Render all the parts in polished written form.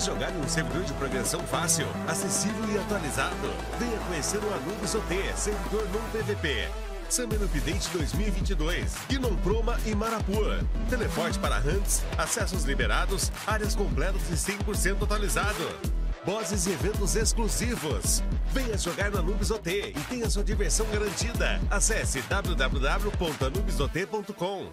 jogar em um servidor de progressão fácil, acessível e atualizado? Venha conhecer o Anubis OT, servidor no PVP. Summer Update 2022, Gnon Proma e Marapua. Teleporte para Hunts, acessos liberados, áreas completas e 100% atualizado. Bosses e eventos exclusivos. Venha jogar no Anubis OT e tenha sua diversão garantida. Acesse www.anubisot.com.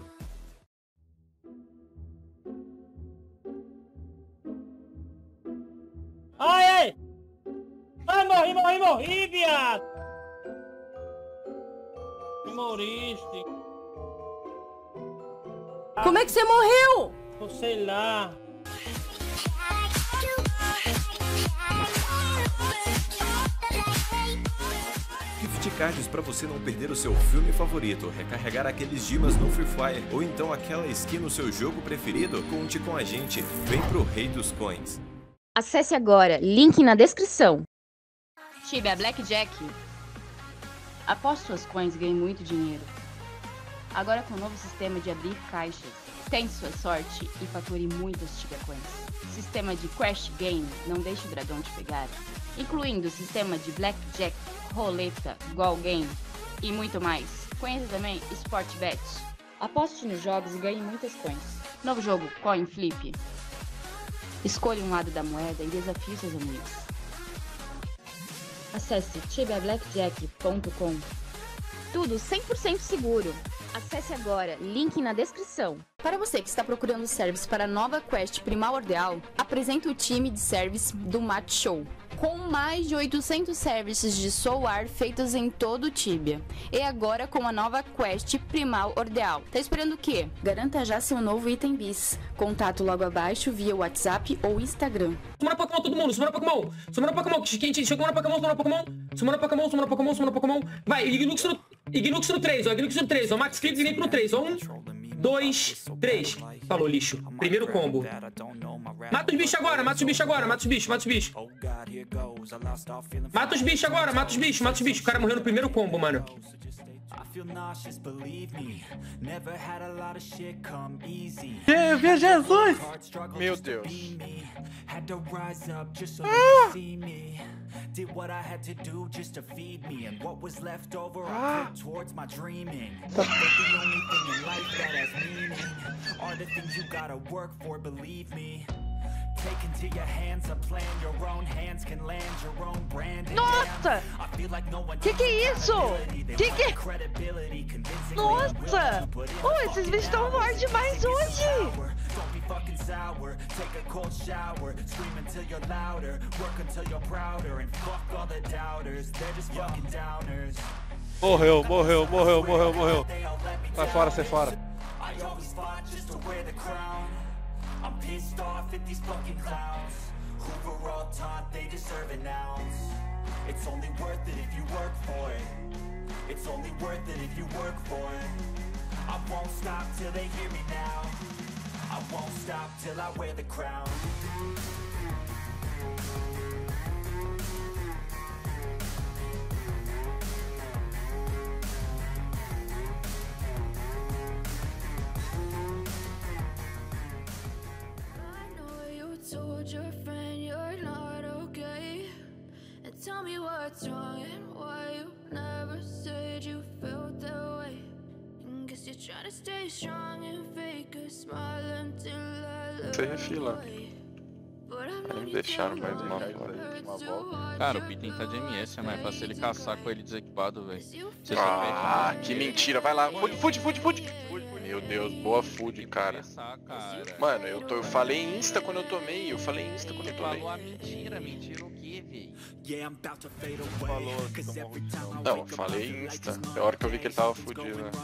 Ai, ai! Ai, morri, viado! Moriste. Como é que você morreu? Sei lá. Gift cards para você não perder o seu filme favorito, recarregar aqueles dimas no Free Fire ou então aquela skin no seu jogo preferido? Conte com a gente. Vem pro Rei dos Coins. Acesse agora, link na descrição. Tibia Blackjack. Aposte suas coins e ganhe muito dinheiro. Agora com o novo sistema de abrir caixas, tente sua sorte e fature muitas Tibia Coins. Sistema de Crash Game, não deixe o dragão te pegar. Incluindo o sistema de Blackjack, Roleta, Goal Game e muito mais. Conheça também Sportbet. Aposte nos jogos e ganhe muitas coins. Novo jogo, Coin Flip. Escolha um lado da moeda e desafie seus amigos. Acesse tibiablackjack.com. Tudo 100% seguro. Acesse agora, link na descrição. Para você que está procurando service para a nova quest Primordial, apresento o time de service do Mat Show. Com mais de 800 services de Soul feitos em todo o Tibia. E agora com a nova quest Primordial. Tá esperando o quê? Garanta já seu novo item bis. Contato logo abaixo via WhatsApp ou Instagram. Sumona Pokémon todo mundo, Sumona Pokémon. Sumona Pokémon, quem chegou na Pokémon, Sumona Pokémon. Sumona Pokémon, Sumona Pokémon, Sumona Pokémon. Vai, Ignux no 3, ó, Ignux no 3, ó. Max Clips e no 3, ó. 1, 2, 3. Falou, lixo. Primeiro combo. Mata os bichos agora, mata os bichos agora, mata os bichos, mata os bichos. Mata os bichos agora, mata os bichos, mata os bichos. O cara morreu no primeiro combo, mano. Vê Jesus! Meu Deus. Did what I had to do just to feed me, and what was left over I put towards my dreaming. But the only thing in life that has meaning are the things you gotta work for, believe me. Take into your hands a plan, your own hands can land your own brand. Nossa! Que é isso? Que Nossa! Oh, esses bichos estão fortes demais hoje! Don't be fucking sour, take a cold shower, scream until you're louder, work until you're prouder, and fuck all the doubters, they're just fucking downers. Morreu. Sai fora, sai fora. I always fought just to wear the crown. I'm pissed off at these fucking clowns who were all taught they deserve an ounce. It's only worth it if you work for it. It's only worth it if you work for it. I won't stop till they hear me now. I won't stop till I wear the crown. Told your friend you're not okay, and tell me what's wrong and why you never said you felt that way. And guess you're trying to stay strong and fake a smile until I look away. Aí me deixaram mais uma volta. Cara, o Pitten tá de MS, mas é pra se ele caçar com ele desequipado, velho. Ah, que mentira, vai lá. Food. Meu Deus, boa food, cara. Mano, eu falei insta quando eu tomei, Falou a mentira o quê, velho? Não, eu falei insta. É a hora que eu vi que ele tava fudido, né?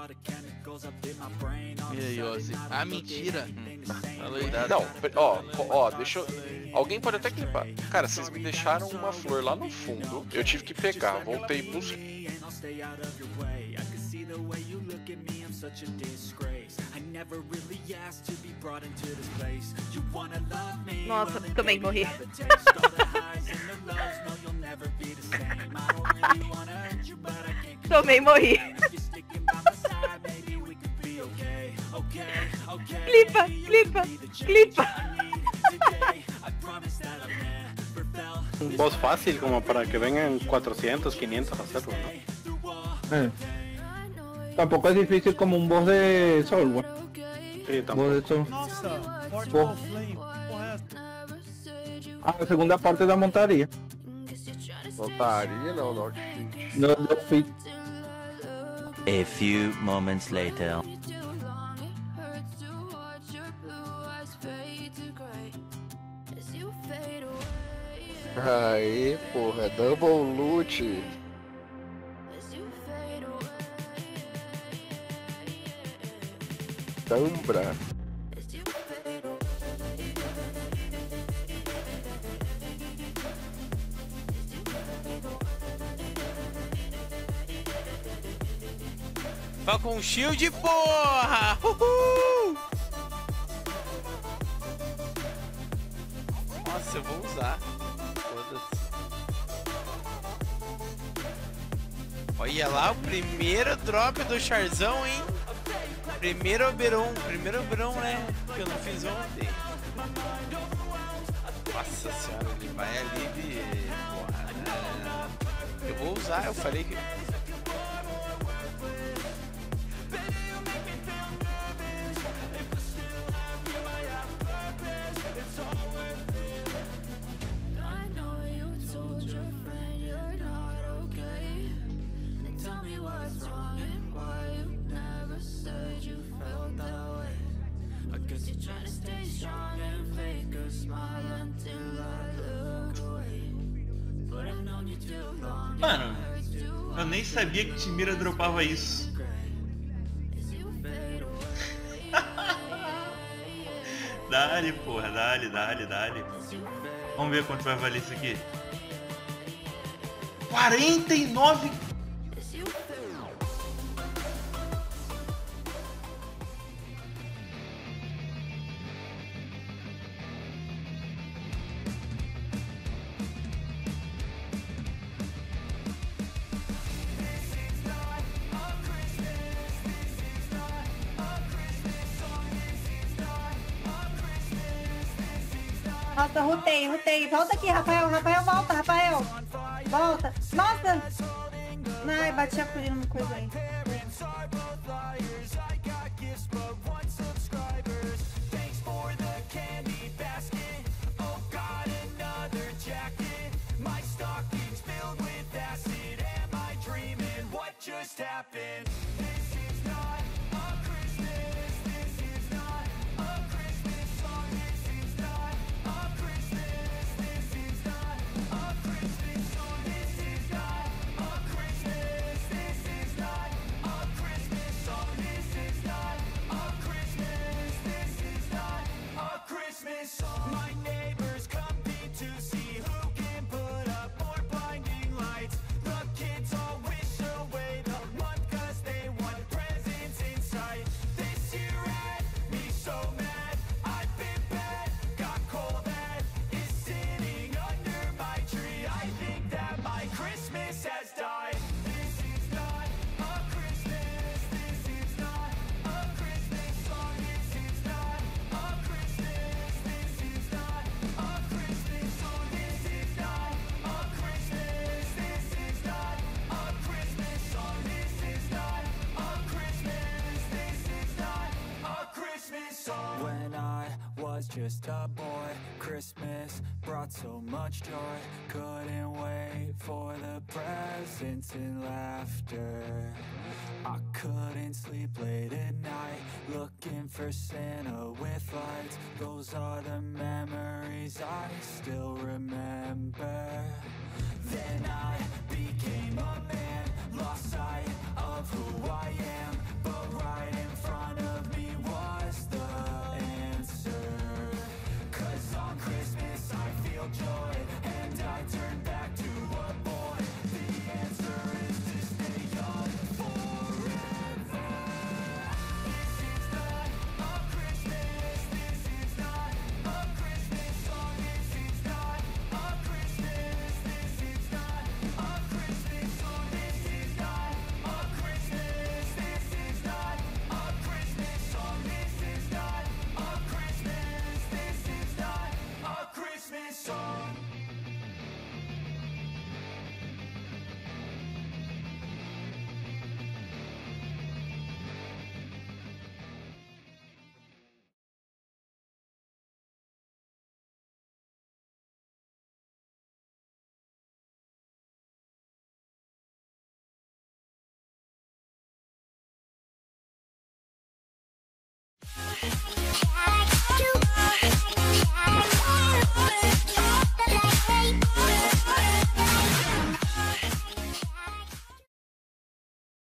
E aí, Ozzy? Ah, mentira! Não, ó, deixa eu... Alguém pode até clipar. Cara, vocês me deixaram uma flor lá no fundo. Eu tive que pegar, voltei e busquei. Nossa, também morri. Também morri. Clipa. Un boss fácil como para que vengan 400, 500 a hacerlo, ¿no? Tampoco es difícil como un boss de Soul. Sí, tampoco. Boss de Soul. Nossa, Portal Flame, porra. A segunda parte da montaria. Montaria não, não. No fit. A few moments later. Aí, porra, double loot. Tambra. Falcon Shield, porra! Uhul! Nossa, eu vou usar. Foda-se. Olha lá o primeiro drop do Charzão, hein? Primeiro Oberon, né? Que eu não fiz ontem. Nossa senhora, ele vai ali de... Porra, eu vou usar, eu falei que... Mano, eu nem sabia que Timira dropava isso. Dale, porra, dale. Vamos ver quanto vai valer isso aqui. 49. Nossa, rutei. Volta aqui, Rafael. Volta, Rafael. Volta. Nossa! Ai, bati a colher numa coisa aí. When I was just a boy, Christmas brought so much joy. Couldn't wait for the presents and laughter. I couldn't sleep late at night, looking for Santa with lights. Those are the memories I still remember. Then I became a man, lost sight of who I am. But right in front of me was the answer. 'Cause on Christmas I feel joy, and I turn back to a boy. The answer is to stay young forever. This is not a Christmas, this is not a Christmas song. This is not a Christmas, this is not a Christmas song. This is not a Christmas, this is not a Christmas song. This is not a Christmas, this is not a Christmas song.